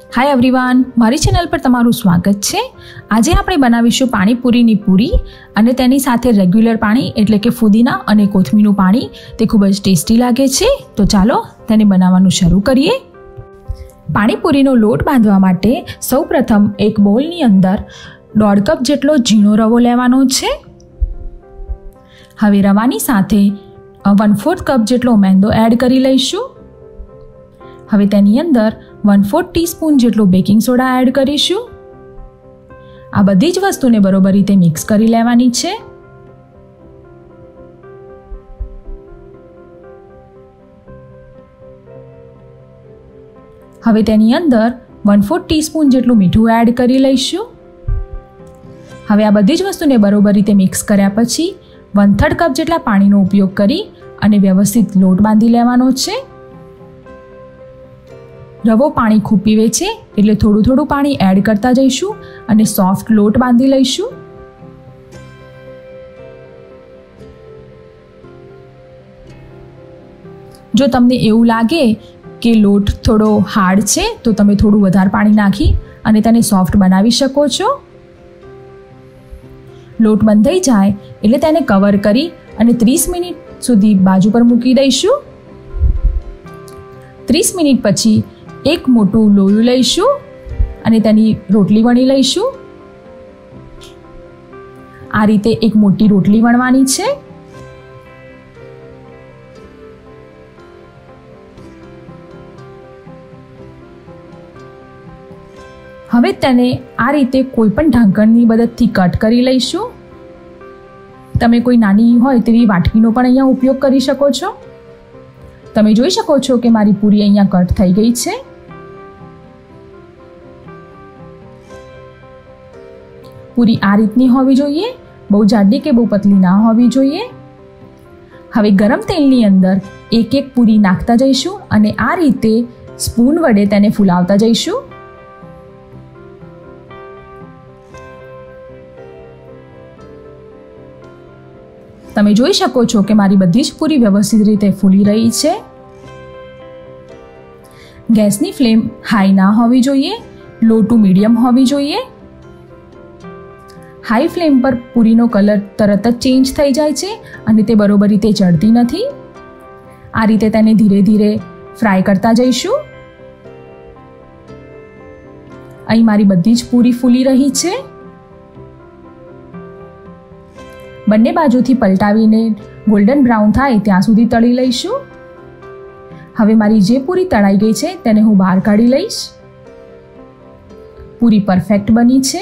Hi everyone, मारी channel पर तमारुं स्वागत है। आज આપણે બનાવીશું પાણીપુરીની પૂરી અને તેની સાથે રેગ્યુલર પાણી એટલે કે ફુદીના અને કોથમીરનું પાણી તે ખૂબ જ ટેસ્ટી લાગે છે। તો ચાલો તેને બનાવવાનું શરૂ કરીએ। પાણીપુરીનો લોટ બાંધવા માટે સૌપ્રથમ એક બોલની અંદર 1.5 કપ જેટલો ઝીણો રવો લેવાનો છે। હવે રવાની સાથે 1/4 કપ જેટલો મેંદો એડ કરી લઈશું। હવે તેની અંદર 1/4 ટીસ્પૂન જેટલો બેકિંગ સોડા એડ કરીશું। આ બધી જ વસ્તુને બરોબર રીતે મિક્સ કરી લેવાની છે। હવે તેની અંદર 1/4 ટીસ્પૂન જેટલું મીઠું એડ કરી લઈશું। હવે આ બધી જ વસ્તુને બરોબર રીતે મિક્સ કર્યા પછી 1/3 કપ જેટલા પાણીનો ઉપયોગ કરી અને વ્યવસ્થિત લોટ બાંધી લેવાનો છે। રવો પાણી ખૂબ પીવે છે એટલે થોડું થોડું પાણી એડ કરતા જઈશું અને સોફ્ટ લોટ બાંધી લઈશું। જો તમને એવું લાગે કે લોટ થોડો હાર્ડ છે તો તમે થોડું વધારે પાણી નાખી અને તેને સોફ્ટ બનાવી શકો છો। લોટ બંધાઈ જાય એટલે તેને કવર કરી અને 30 મિનિટ સુધી બાજુ પર મૂકી દઈશું। 30 મિનિટ પછી એક મોટું લોયું લઈશું અને તેની રોટલી વણી લઈશું। આ રીતે એક મોટી રોટલી વણવાની છે। હવે તેને આ રીતે કોઈ પણ ઢાંકણની મદદથી કટ કરી લઈશું। તમે કોઈ નાની હોય તેવી વાટકીનો પણ અહીંયા ઉપયોગ કરી શકો છો। તમે જોઈ શકો છો કે મારી પૂરી અહીંયા કટ થઈ ગઈ છે। પૂરી આ રીતની હોવી જોઈએ, બહુ જાડી કે બહુ પતલી ના હોવી જોઈએ। હવે ગરમ તેલની અંદર એક એક પૂરી નાખતા જઈશું અને આ રીતે સ્પૂન વડે તેને ફૂલાવતા જઈશું। તમે જોઈ શકો છો કે મારી બધી જ પૂરી વ્યવસ્થિત રીતે ફૂલી રહી છે। ગેસની ફ્લેમ હાઈ ના હોવી જોઈએ, લો ટુ મીડિયમ હોવી જોઈએ। હાઈ ફ્લેમ પર પૂરીનો કલર તરત જ ચેન્જ થઈ જાય છે અને તે બરોબર રીતે ચડતી નથી। આ રીતે તેને ધીરે ધીરે ફ્રાય કરતા જઈશું। અહીં મારી બધી જ પૂરી ફૂલી રહી છે। બંને બાજુથી પલટાવીને ગોલ્ડન બ્રાઉન થાય ત્યાં સુધી તળી લઈશું। હવે મારી જે પૂરી તળાઈ ગઈ છે તેને હું બહાર કાઢી લઈશ। પૂરી પરફેક્ટ બની છે।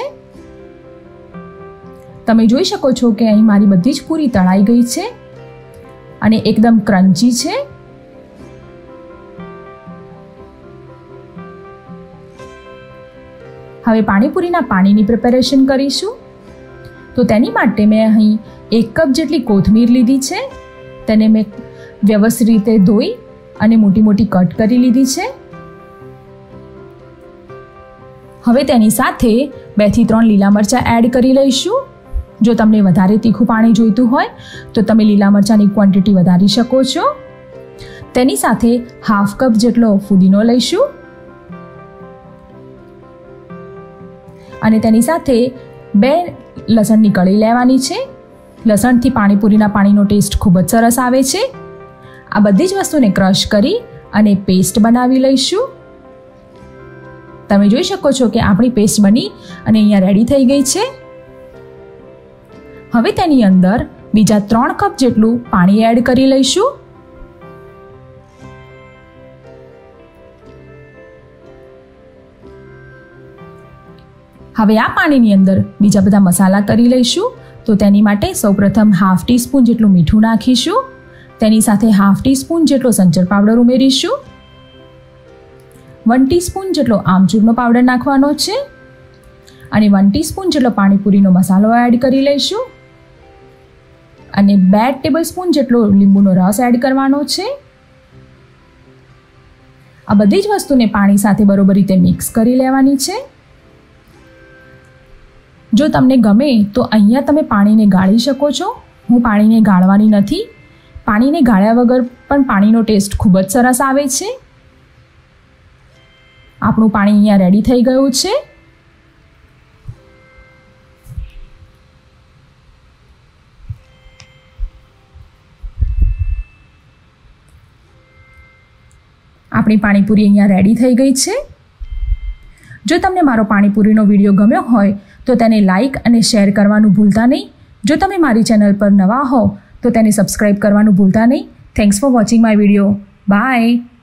તમે જોઈ શકો છો કે અહીં મારી બધી જ પૂરી તળાઈ ગઈ છે અને એકદમ ક્રન્ચી છે। હવે પાણીપુરીના પાણીની પ્રિપેરેશન કરીશું। તો તેની માટે મેં અહીં 1 કપ જેટલી કોથમીર લીધી છે। તેને મેં વ્યવસ્થિત રીતે ધોઈ અને મોટી મોટી કટ કરી લીધી છે। હવે તેની સાથે 2 થી 3 લીલા મરચાં એડ કરી લઈશું। જો તમને વધારે તીખું પાણી જોઈતું હોય તો તમે લીલા મરચાંની ક્વોન્ટિટી વધારી શકો છો। તેની સાથે 1/2 કપ જેટલો ફુદીનો લઈશું અને તેની સાથે 2 લસણની કળી લેવાની છે। લસણથી પાણીપુરીના પાણીનો ટેસ્ટ ખૂબ જ સરસ આવે છે। આ બધી જ વસ્તુને ક્રશ કરી અને પેસ્ટ બનાવી લઈશું। તમે જોઈ શકો છો કે આપણી પેસ્ટ બની અને અહીંયા રેડી થઈ ગઈ છે। હવે તેની અંદર બીજા 3 કપ જેટલું પાણી એડ કરી લઈશું। હવે આ પાણીની અંદર બીજા બધા મસાલા કરી લઈશું। તો તેની માટે સૌપ્રથમ 1/2 ટીસ્પૂન જેટલું મીઠું નાખીશું। તેની સાથે 1/2 ટીસ્પૂન જેટલો સંચર પાવડર ઉમેરીશું। 1 ટીસ્પૂન જેટલો આમચૂરનો પાવડર નાખવાનો છે અને 1 ટીસ્પૂન જેટલો પાણીપુરીનો મસાલો એડ કરી લઈશું અને 2 ટેબલસ્પૂન જેટલો લીંબુનો રસ એડ કરવાનો છે। આ બધી જ વસ્તુને પાણી સાથે બરોબર રીતે મિક્સ કરી લેવાની છે। જો તમને ગમે તો અહીંયા તમે પાણીને ગાળી શકો છો। હું પાણીને ગાળવાની નથી। પાણીને ગાળ્યા વગર પણ પાણીનો ટેસ્ટ ખૂબ જ સરસ આવે છે। આપણું પાણી અહીંયા રેડી થઈ ગયું છે। આપણી પાણીપુરી અહીંયા રેડી થઈ ગઈ છે। જો તમને મારો પાણીપુરીનો વિડીયો ગમ્યો હોય તો તેને લાઇક અને શેર કરવાનું ભૂલતા નહીં। જો તમે મારી ચેનલ પર નવા હો તો તેને સબસ્ક્રાઈબ કરવાનું ભૂલતા નહીં। Thanks for watching my video. By.